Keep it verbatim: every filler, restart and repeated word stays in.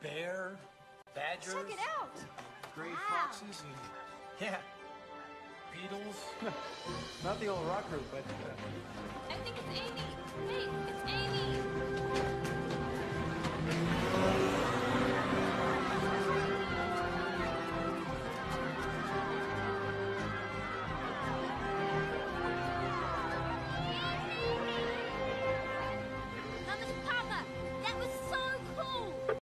bear, badgers. Check it out. Gray Wow. foxes and, yeah, beetles. Not the old rock group, but... Uh... I think it's Amy. Hey, it's Amy.